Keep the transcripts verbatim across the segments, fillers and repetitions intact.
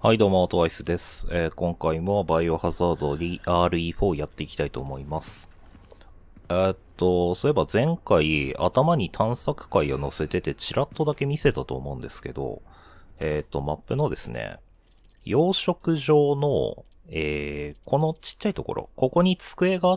はいどうも、トワイスです。えー今回もバイオハザード アールイーフォー やっていきたいと思います。えーっと、そういえば前回頭に探索会を載せててチラッとだけ見せたと思うんですけど、えーっと、マップのですね、養殖場の、えー、このちっちゃいところ、ここに机があって、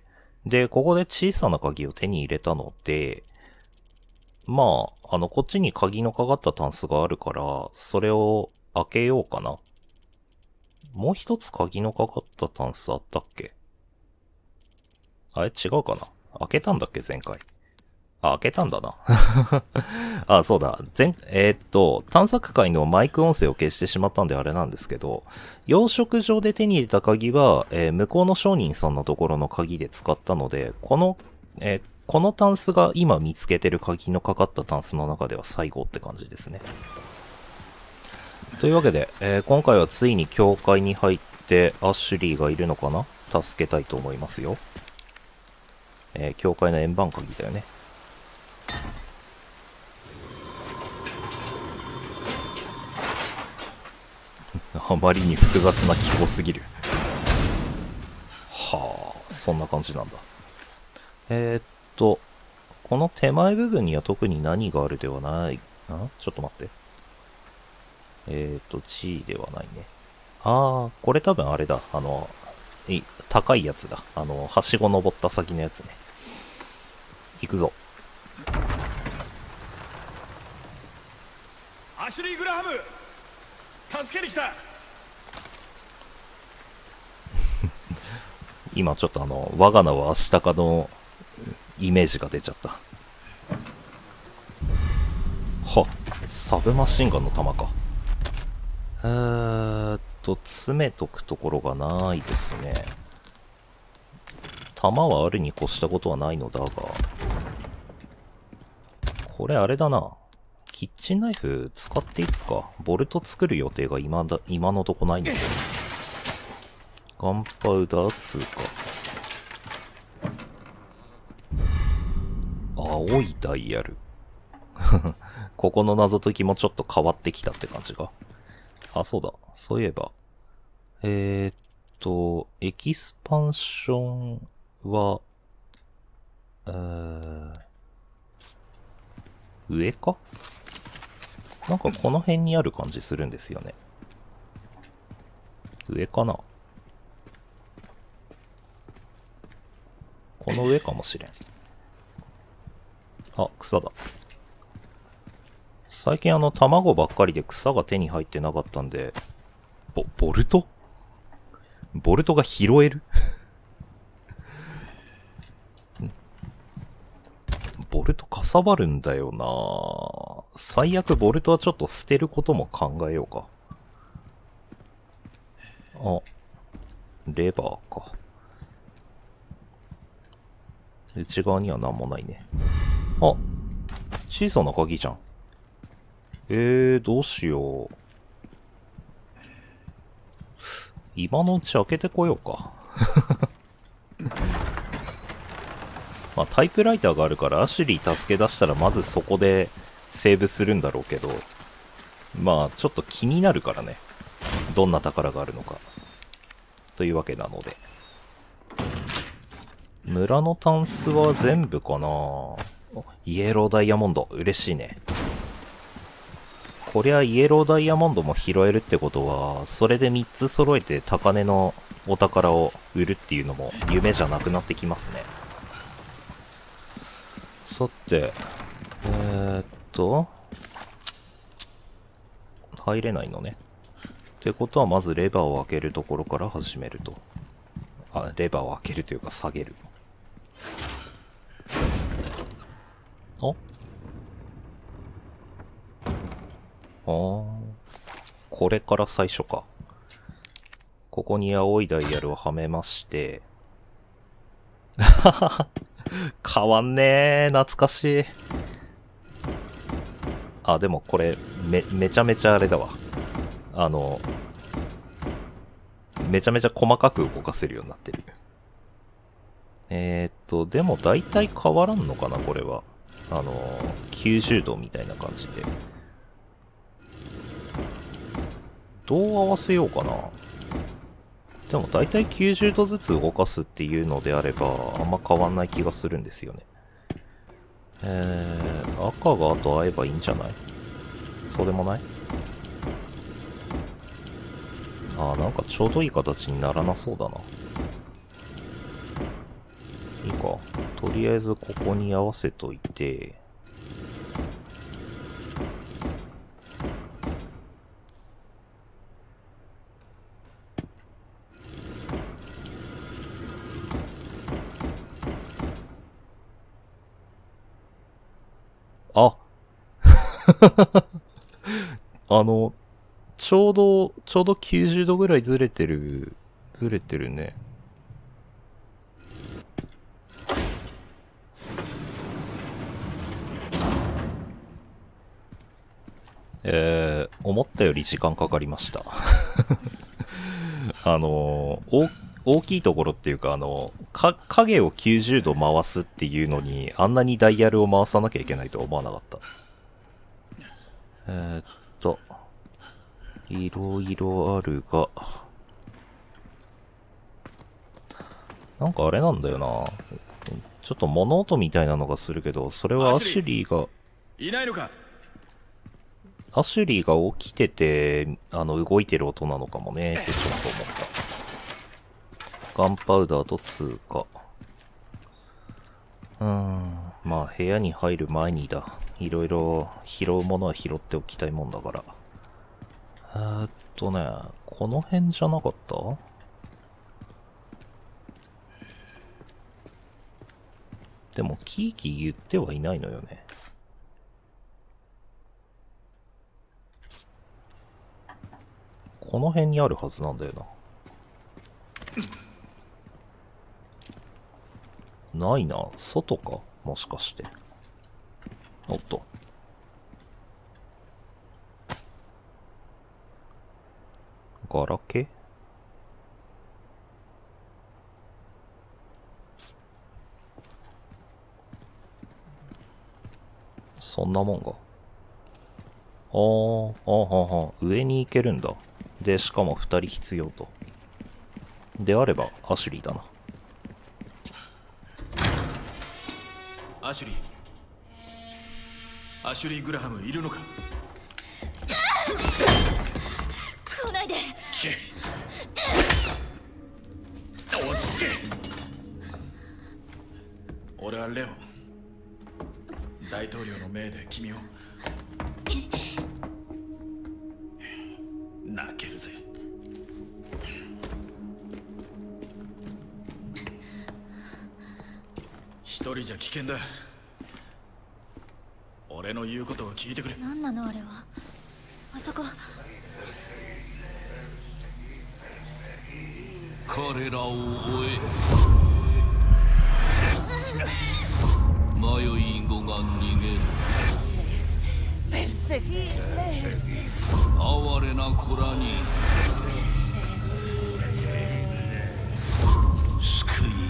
で、ここで小さな鍵を手に入れたので、まあ、あの、こっちに鍵のかかったタンスがあるから、それを開けようかな。もう一つ鍵のかかったタンスあったっけ？あれ違うかな？開けたんだっけ前回。あ、開けたんだな。あ、そうだ。前、えーっと、探索会のマイク音声を消してしまったんであれなんですけど、養殖場で手に入れた鍵は、えー向こうの商人さんのところの鍵で使ったので、この、えーこのタンスが今見つけてる鍵のかかったタンスの中では最後って感じですね。というわけで、えー今回はついに教会に入ってアッシュリーがいるのかな？助けたいと思いますよ。えー教会の円盤鍵だよね。あまりに複雑な記号すぎる。はあ、そんな感じなんだ。えー、っと、この手前部分には特に何があるではない。ん？ちょっと待って。えー、っと、G ではないね。あー、これ多分あれだ。あの、い高いやつだ。あの、はしご登った先のやつね。行くぞ。 アシュリー・グラハム、助けに来た。 今ちょっとあの、我が名はアシタカのイメージが出ちゃった。は、サブマシンガンの弾か。えーっと、詰めとくところがないですね。弾はあるに越したことはないのだが、これあれだな。キッチンナイフ使っていくか。ボルト作る予定が今だ、今のとこないんだけど。ガンパウダーツーか。青いダイヤル。ここの謎解きもちょっと変わってきたって感じが。あ、そうだ。そういえば。えー、っと、エキスパンションは、えー、上か？なんかこの辺にある感じするんですよね。上かな？この上かもしれん。あ、草だ。最近あの卵ばっかりで草が手に入ってなかったんで、ボ、ボルト？ボルトが拾える？ボルトかさばるんだよな。最悪ボルトはちょっと捨てることも考えようか。あ、レバーか。内側には何もないね。あ、小さな鍵じゃん。えー、どうしよう。今のうち開けてこようか。まあ、タイプライターがあるからアシュリー助け出したらまずそこでセーブするんだろうけど、まあちょっと気になるからね。どんな宝があるのか。というわけなので。村のタンスは全部かな？イエローダイヤモンド。嬉しいね。こりゃイエローダイヤモンドも拾えるってことは、それでみっつ揃えて高値のお宝を売るっていうのも夢じゃなくなってきますね。さて、えー、っと、入れないのね。ってことはまずレバーを開けるところから始めると。あ、レバーを開けるというか下げる。ああー、これから最初か。ここに青いダイヤルをはめまして、変わんねー、懐かしい。あ、でもこれ、め、めちゃめちゃあれだわ。あの、めちゃめちゃ細かく動かせるようになってる。えーっと、でも大体変わらんのかな、これは。あの、きゅうじゅうどみたいな感じで。 どう合わせようかな。でも大体きゅうじゅうどずつ動かすっていうのであればあんま変わんない気がするんですよね。えー、赤があと合えばいいんじゃない？そうでもない？あー、なんかちょうどいい形にならなそうだな。いいか。とりあえずここに合わせといて、ああの、ちょうど、ちょうどきゅうじゅうどぐらいずれてる、ずれてるね。えー、思ったより時間かかりました。あのー、大きいところっていうか、あの、か、影をきゅうじゅうど回すっていうのに、あんなにダイヤルを回さなきゃいけないとは思わなかった。えー、っと、いろいろあるが、なんかあれなんだよな。ちょっと物音みたいなのがするけど、それはアシュリーが、 いないのか？ アシュリーが起きてて、あの、動いてる音なのかもね、ってちょっと思った。ガンパウダーと通過。うーん、まあ部屋に入る前にだ。いろいろ拾うものは拾っておきたいもんだから。えーっとね、この辺じゃなかった？でも、キーキー言ってはいないのよね。この辺にあるはずなんだよな。ないな。外か？もしかして。おっと。ガラケー？そんなもんが。あー、あーはは上に行けるんだ。で、しかも二人必要と。であれば、アシュリーだな。 アシュリー。アシュリー・グラハムいるのか？ 来ないで。 聞け。落ち着け。俺はレオン。大統領の命で君を。泣けるぜ。一人じゃ危険だ。俺の言うことを聞いてくれ。 何なのあれは。あそこ。 彼らを追え。迷い子が逃げる。哀れな子らに救いよ。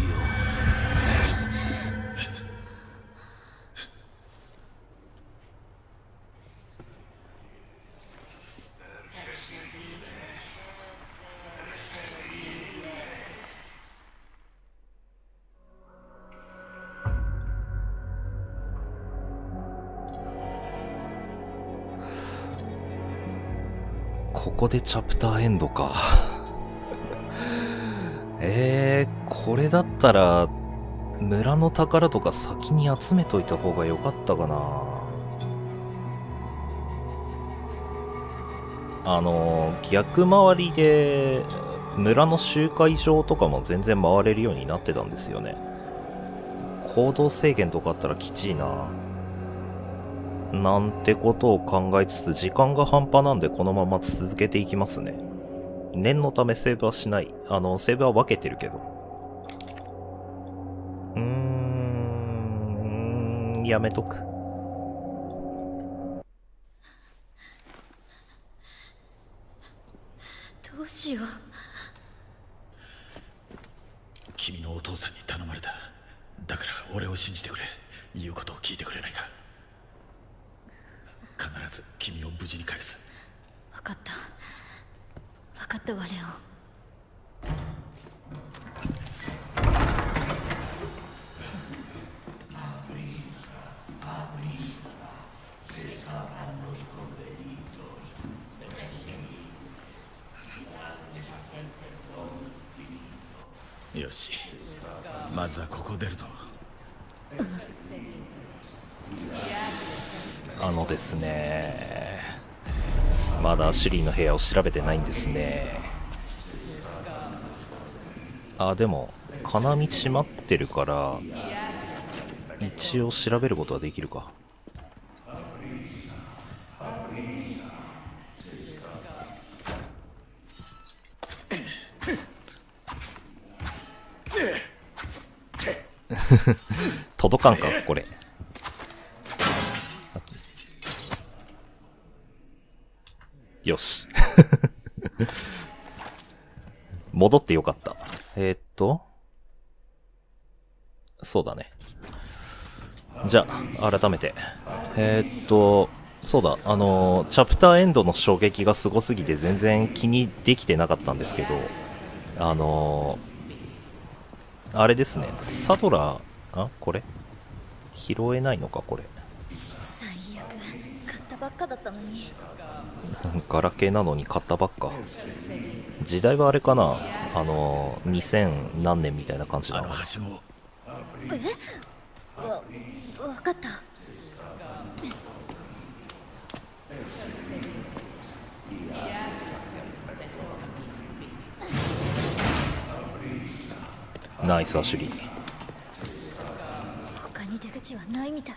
ここでチャプターエンドか。えー、これだったら、村の宝とか先に集めといた方が良かったかな。あの、逆回りで、村の集会場とかも全然回れるようになってたんですよね。行動制限とかあったらきちいな。なんてことを考えつつ、時間が半端なんでこのまま続けていきますね。念のためセーブはしない。あの、セーブは分けてるけど。うーん、やめとく。 どうしよう。 君のお父さんに頼まれた。だから俺を信じてくれ。言うことを聞いてくれないか。必ず君を無事に返す。 分かった。 かったわレオン。 よし、まずはここを出ると。 あのですね、まだシュリーの部屋を調べてないんですね。あ、でも金道閉まってるから一応調べることはできるか。届かんかこれ。よし戻ってよかった。えー、っとそうだね。じゃあ改めてえー、っとそうだ、あのチャプターエンドの衝撃がすごすぎて全然気にできてなかったんですけど、あのあれですね、サドラー、あ、これ拾えないのかこれ。 最悪、買ったばっかだったのに。 ガラケーなのに買ったばっか。時代はあれかな、あのにせん何年みたいな感じなあのかな。 のはしご。 えわ、わかった。 ナイスアシュリー。 他に出口はないみたい。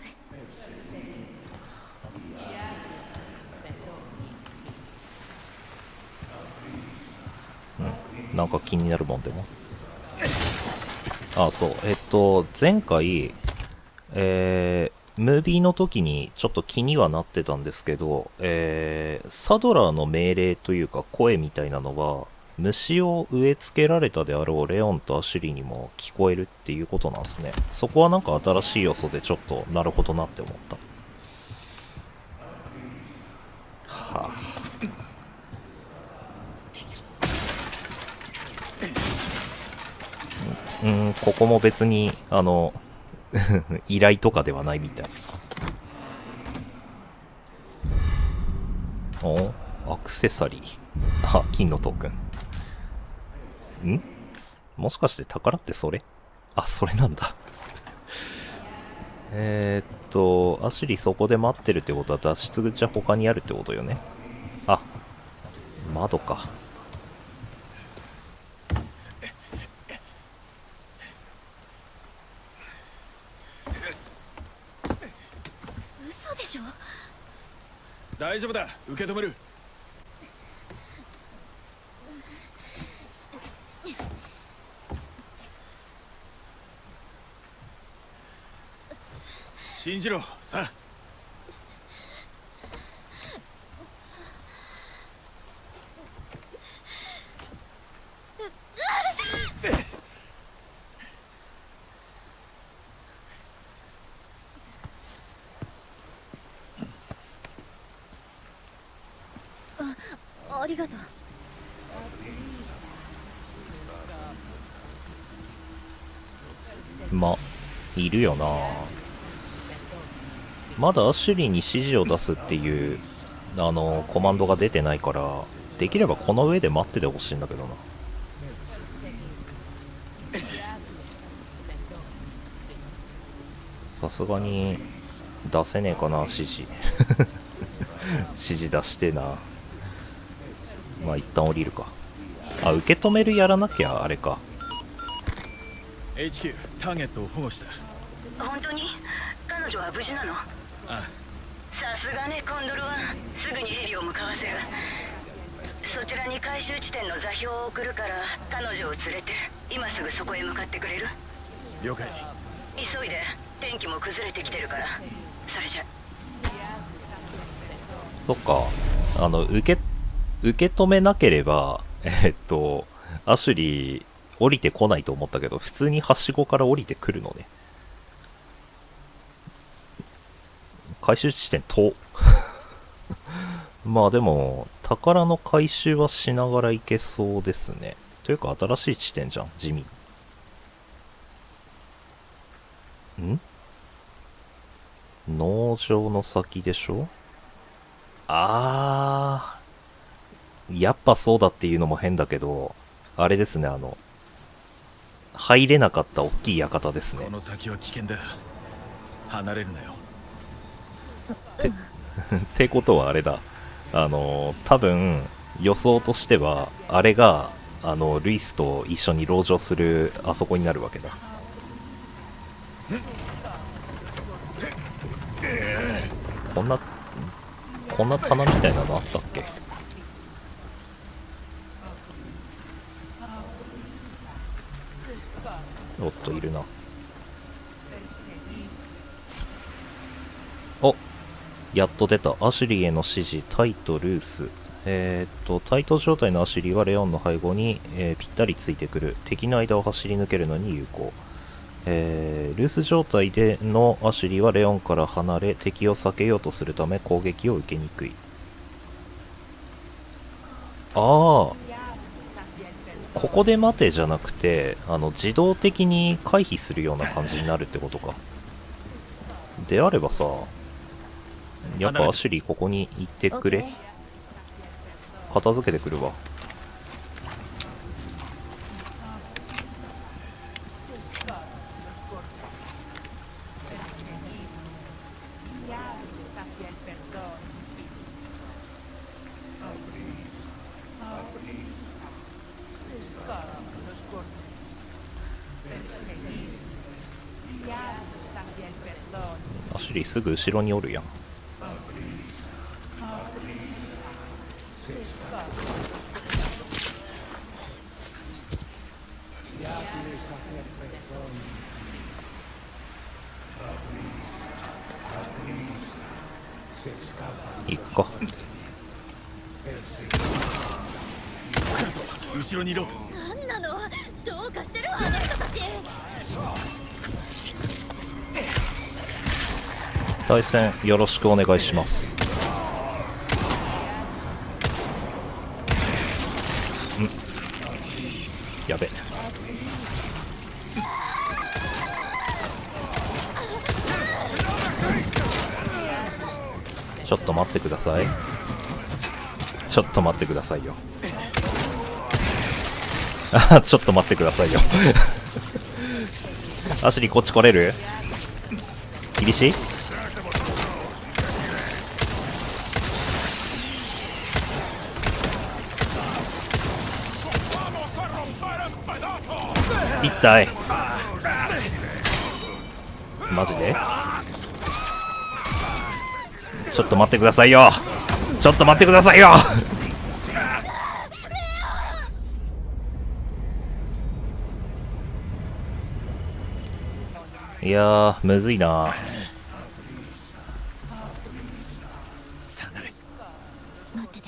うん、なんか気になるもんでも。あ、そうえっと前回えー、ムービーの時にちょっと気にはなってたんですけど、えー、サドラーの命令というか声みたいなのは虫を植え付けられたであろうレオンとアシュリーにも聞こえるっていうことなんですね。そこはなんか新しい要素でちょっとなるほどなって思った。はあ、うん、ここも別にあの依頼とかではないみたい。お、アクセサリー。あ、金のトークン。ん？もしかして宝ってそれ？あ、それなんだ。えーっと、アシュリーそこで待ってるってことは脱出口は他にあるってことよね。あ、窓か。 嘘でしょ。 大丈夫だ、受け止める。信じろ、さあ。 あ、ありがとう。 ま、いるよな。まだアシュリーに指示を出すっていうあのコマンドが出てないから、できればこの上で待っててほしいんだけどな。さすがに出せねえかな指示指示出してな。まあ一旦降りるか。あ、受け止めるやらなきゃあれか。 エイチキュー ターゲットを保護した。 本当に彼女は無事なの？ あさすがね、コンドルはすぐにヘリを向かわせる。そちらに回収地点の座標を送るから、彼女を連れて今すぐそこへ向かってくれる？ 了解。 急いで、天気も崩れてきてるから。それじゃ。 そっか、あの受け受け止めなければえっとアシュリー降りてこないと思ったけど、普通にはしごから降りてくるのね。回収地点遠まあでも宝の回収はしながら行けそうですね。というか新しい地点じゃん、地味。ん？農場の先でしょ？あー、やっぱそうだっていうのも変だけど、あれですね、あの、入れなかった大きい館ですね。 この先は危険だ。離れるなよ。 ってってことはあれだ。あの、多分、予想としては、あれが、あの、ルイスと一緒に籠城するあそこになるわけだ。こんな、こんな棚みたいなのあったっけ？おっと、いるな。お、やっと出た。アシュリーへの指示、タイとルース。えー、っと、タイト状態のアシュリーはレオンの背後に、えー、ぴったりついてくる。敵の間を走り抜けるのに有効。えー、ルース状態でのアシュリーはレオンから離れ、敵を避けようとするため攻撃を受けにくい。ああ。ここで待てじゃなくて、あの、自動的に回避するような感じになるってことか。であればさ、やっぱアシュリーここに行ってくれ。片付けてくるわ。アシュリーすぐ後ろにおるやん。行くか。 後ろにいろ。 なんなの、どうかしてるわあの人たち。 対戦よろしくお願いします。ん、やべ。ちょっと待ってください。ちょっと待ってくださいよ。あ、ちょっと待ってくださいよ。アシュリーこっち来れる？厳しい？痛い。マジで？ちょっと待ってくださいよ。ちょっと待ってくださいよ。いやー、むずいな。 待ってて。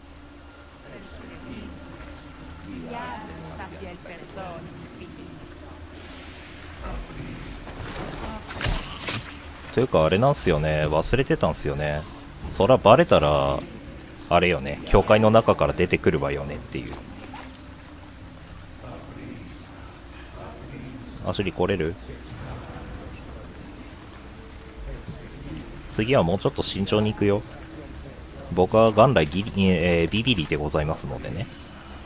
というかあれなんすよね、忘れてたんすよね。そらバレたらあれよね、教会の中から出てくるわよねっていう。アシュリー来れる？次はもうちょっと慎重に行くよ。僕は元来ギリ、えー、ビビリでございますのでね。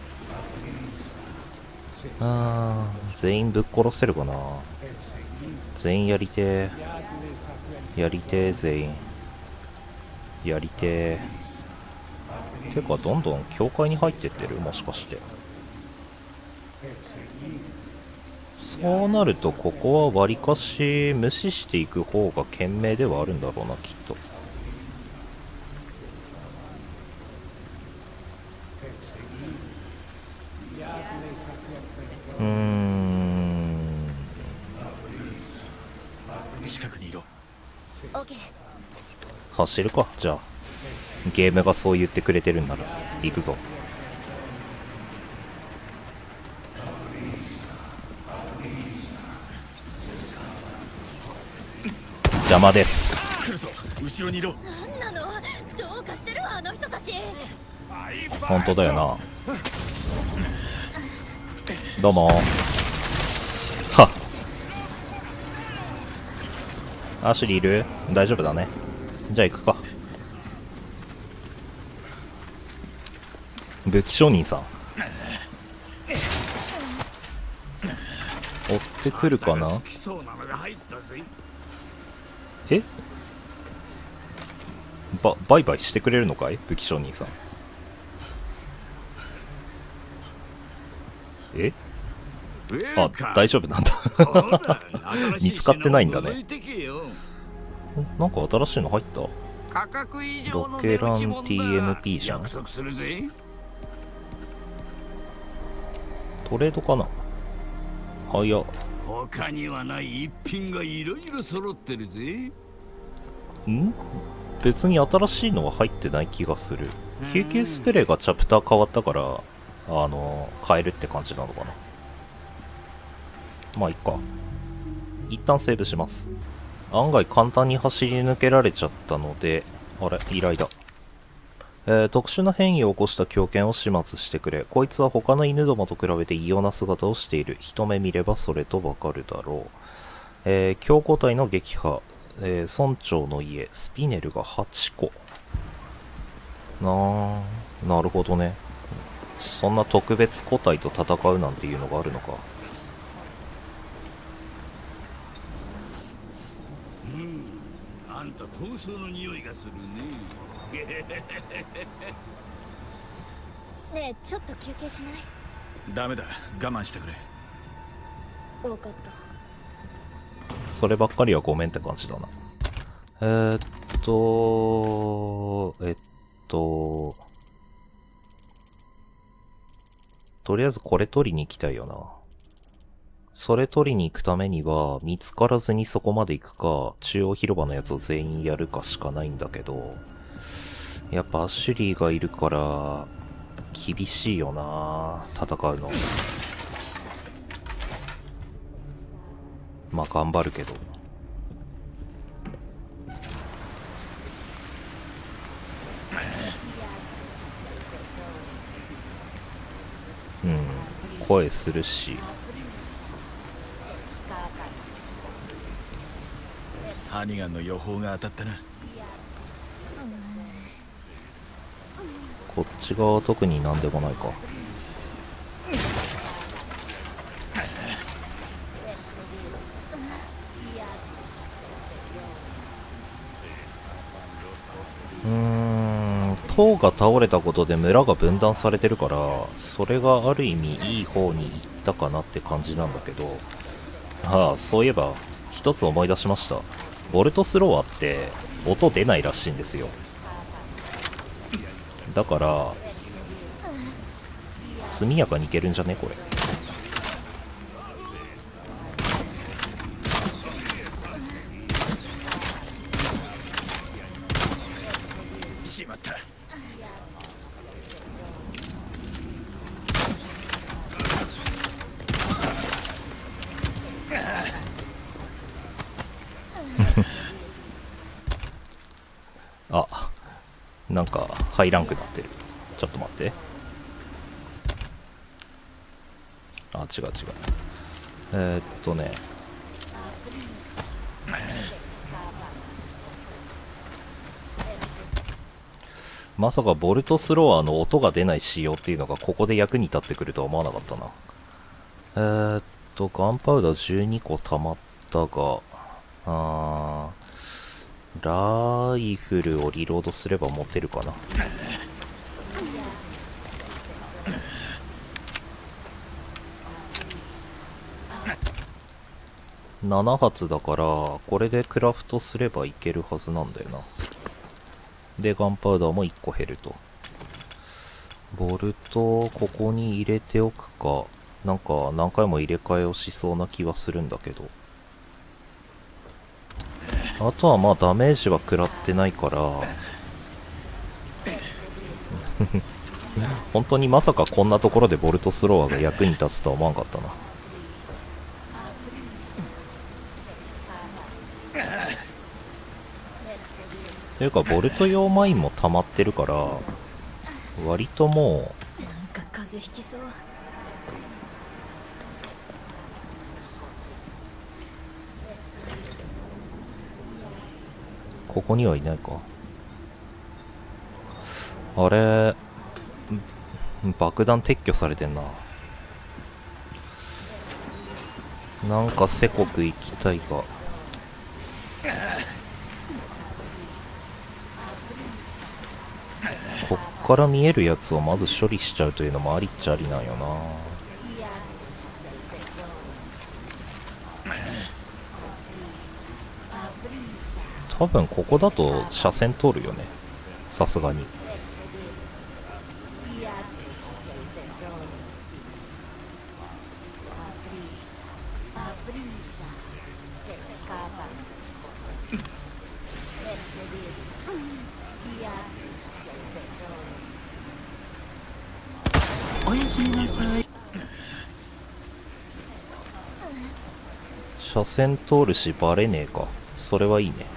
あー、全員ぶっ殺せるかな。全員やりてー。やりてー、全員。やりてー。てか、どんどん教会に入ってってる？もしかして。そうなると、ここはわりかし無視していく方が賢明ではあるんだろうな、きっと。うーん。 近くにいろ。 オッケー。 走るか、じゃあ。ゲームがそう言ってくれてるんなら、行くぞ。邪魔です。 来るぞ。後ろにいろ。 なんなの、どうかしてるわあの人たち。 本当だよな。どうもはっ。アシュリーいる？大丈夫だね。じゃあ行くか。武器商人さん追ってくるかな。えばバイバイしてくれるのかい、武器商人さん。えあ、大丈夫なんだ見つかってないんだね。なんか新しいの入った。ロケラン ティーエムピー じゃん。トレードかな。はや。 他にはない一品がいろいろ揃ってるぜ。 ん別に新しいのは入ってない気がする。救急スプレーがチャプター変わったから、あの、変えるって感じなのかな。まあいっか。一旦セーブします。案外簡単に走り抜けられちゃったので、あれ、依頼だ。えー、特殊な変異を起こした狂犬を始末してくれ。こいつは他の犬どもと比べて異様な姿をしている。一目見ればそれとわかるだろう。えー、強固体の撃破。えー、村長の家。スピネルがはちこ。なー、なるほどね。そんな特別個体と戦うなんていうのがあるのか。 うん、あんた闘争の匂いがするね。 ねえ、ちょっと休憩しない？ ダメだ、我慢してくれ。 分かった。 そればっかりはごめんって感じだな。えー、っとえっととりあえずこれ取りに行きたいよな。それ取りに行くためには見つからずにそこまで行くか、中央広場のやつを全員やるかしかないんだけど、やっぱアシュリーがいるから厳しいよな、戦うの。まあ頑張るけど。うん、声するし。 ハニガンの予報が当たったな。 こっち側は特になんでもないか。うーん、塔が倒れたことで村が分断されてるから、それがある意味いい方に行ったかなって感じなんだけど、ああ、そういえば一つ思い出しました。ボルトスロワーって音出ないらしいんですよ。だから速やかにいけるんじゃねこれ。 しまった。 あ、なんかハイランクになってる。ちょっと待って。あ、違う違う。えー、っとねまさかボルトスロワーの音が出ない仕様っていうのがここで役に立ってくるとは思わなかったな。えー、っとガンパウダーじゅうにこ溜まったが、あーライフルをリロードすれば持てるかな。ななはつだからこれでクラフトすればいけるはずなんだよな。でガンパウダーもいっこ減ると。ボルトここに入れておくか。なんか何回も入れ替えをしそうな気はするんだけど、あとはまあダメージは食らってないから本当にまさかこんなところでボルトスロワーが役に立つとは思わんかったな。というかボルト用マインも溜まってるから、 割ともなんか風邪ひきそう。 うここにはいないか。あれ、ん爆弾撤去されてんな。なんかせこく行きたいが、こっから見えるやつをまず処理しちゃうというのもありっちゃありなんよな。多分ここだと車線通るよね、さすがに。 おやすみなさい。 車線通るしバレねえか。それはいいね。こ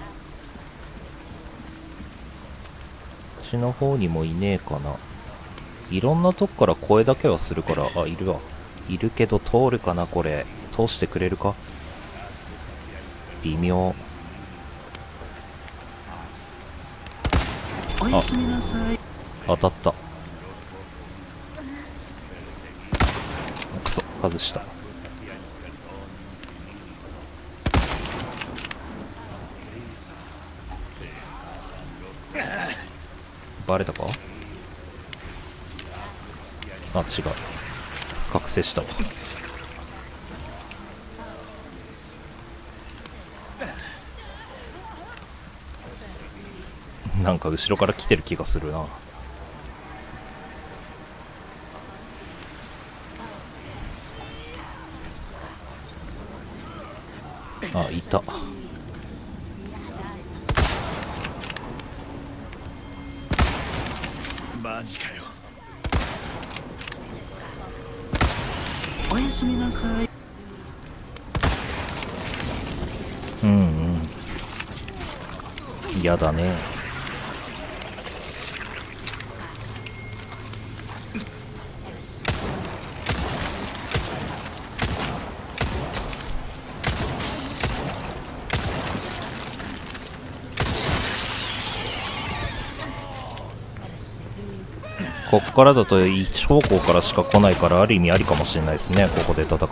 っちの方にもいねえかな。いろんなとこから声だけはするから。あ、いるわ。いるけど通るかな。これ通してくれるか。微妙。 おやすみなさい。 当たった。くそ、外した。バレたか。あ、違う、覚醒したわ。なんか後ろから来てる気がするな。あ、いた。 マジかよ。 おやすみなさい。 うんうん、嫌だね。こっからだと一方向からしか来ないから、ある意味ありかもしれないですね、ここで戦うの。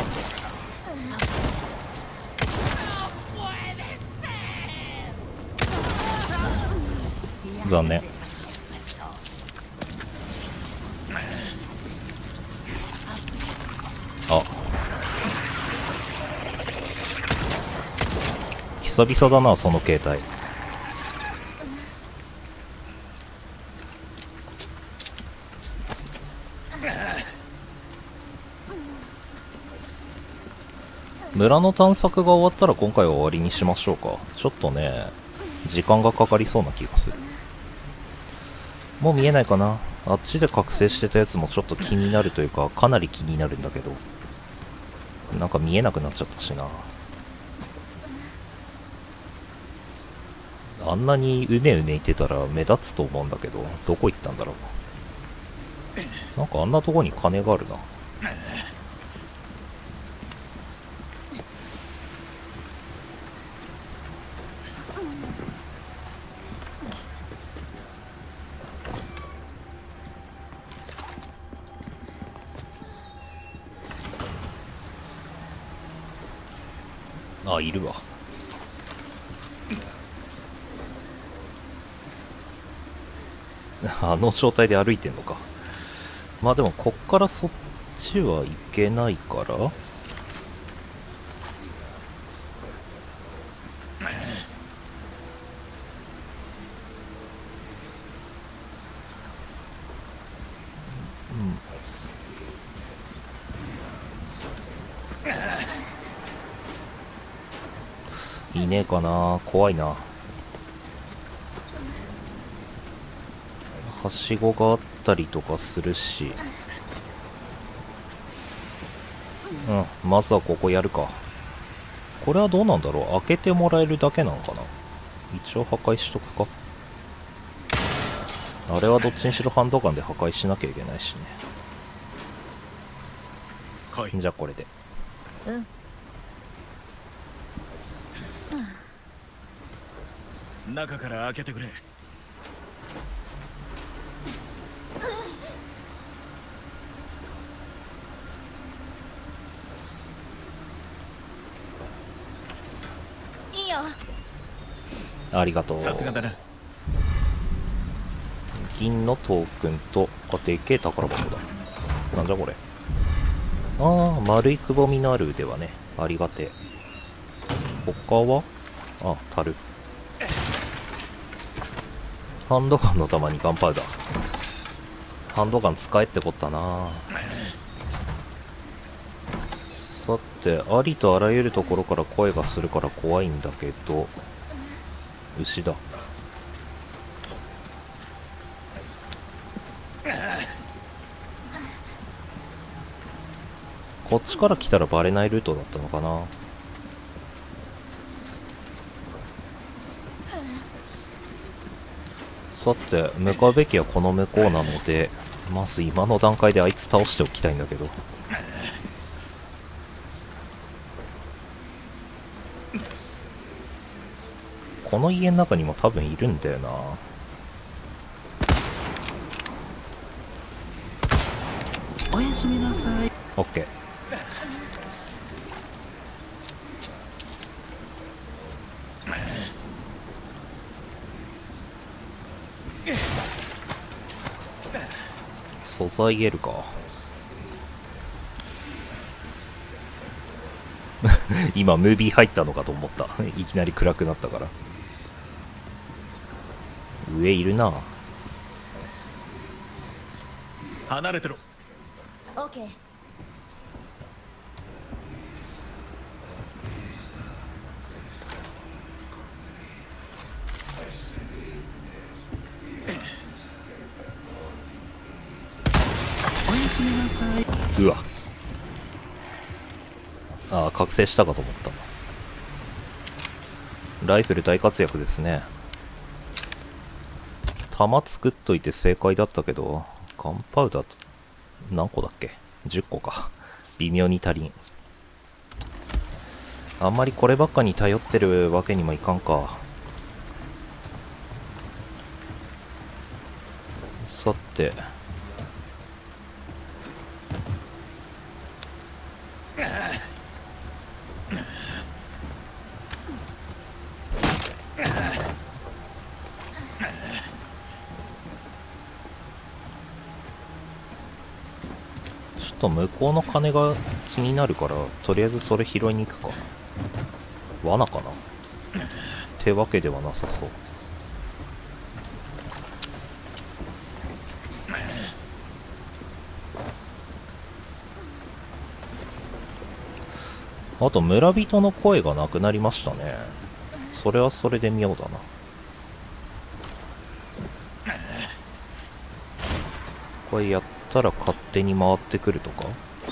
残念。あ、久々だなその携帯。村の探索が終わったら今回は終わりにしましょうか。ちょっとね、時間がかかりそうな気がする。もう見えないかな。あっちで覚醒してたやつもちょっと気になるというか、かなり気になるんだけど、なんか見えなくなっちゃったしな。あんなにうねうねいてたら目立つと思うんだけど、どこ行ったんだろう。なんかあんなとこに金があるな。あ、いるわ。あの状態で歩いてんのか。まあでもこっからそっちは行けないから、いねえかな。怖いな。はしごがあったりとかするし、うん、まずはここやるか。これはどうなんだろう。開けてもらえるだけなのかな。一応破壊しとくか。 あれはどっちにしろハンドガンで破壊しなきゃいけないしね。 来い。 じゃあこれで。 うん。 中から開けてくれ。 いいよ。 ありがとう。 さすがだな。 銀のトークンと、あ、でけえ宝箱だ。なんじゃこれ。ああ、丸いくぼみのある腕はね、ありがてえ。他はあ、樽。ハンドガンの弾にガンパウダー。ハンドガン使えってこったな。さて、ありとあらゆるところから声がするから怖いんだけど、牛だ。こっちから来たらバレないルートだったのかな。さて、向かうべきはこの向こうなので、まず今の段階であいつ倒しておきたいんだけど。この家の中にも多分いるんだよな。 おやすみなさい。 オッケー。素材 L か。今ムービー入ったのかと思った。いきなり暗くなったから。上いるな。 離れてろ。 オッケー。 おやすみなさい。 うわ。ああ、覚醒したかと思った。ライフル大活躍ですね。弾作っといて正解だったけど、ガンパウダー何個だっけ ?じゅっ 個か。微妙に足りん。あんまりこればっかに頼ってるわけにもいかんか。さて。ちょっと向こうの鐘が気になるから、とりあえずそれ拾いに行くか。罠かなってわけではなさそう。あと村人の声がなくなりましたね。それはそれで妙だな。これやったら勝手に回ってくるとか。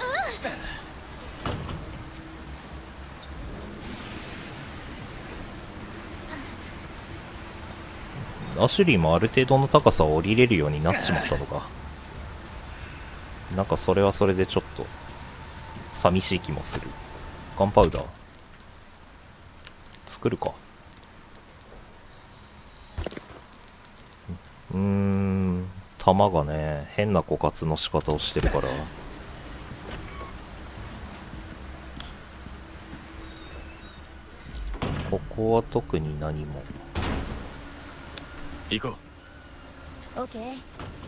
アシュリーもある程度の高さを降りれるようになっちまったのか。なんかそれはそれでちょっと寂しい気もする。ガンパウダー作るか。うーん、弾がね変な枯渇の仕方をしてるから。ここは特に何も。 行こう。 オッケー。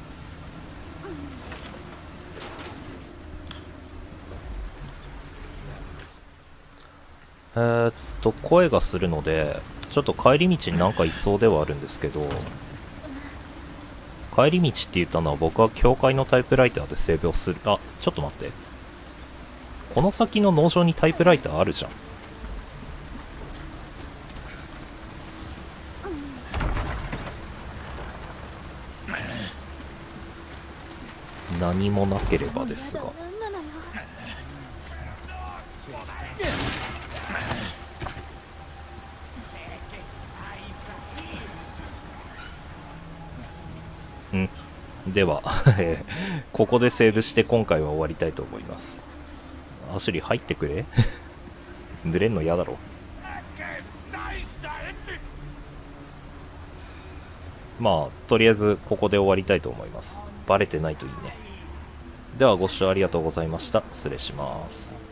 えーっと声がするのでちょっと帰り道になんかいそうではあるんですけど、帰り道って言ったのは僕は教会のタイプライターで整備をする。あ、ちょっと待って、この先の農場にタイプライターあるじゃん。何もなければですが。 なんなのよ。 うんではここでセーブして今回は終わりたいと思います。アシュリー入ってくれ濡れんの嫌だろ。まあとりあえずここで終わりたいと思います。バレてないといいね。ではご視聴ありがとうございました。失礼します。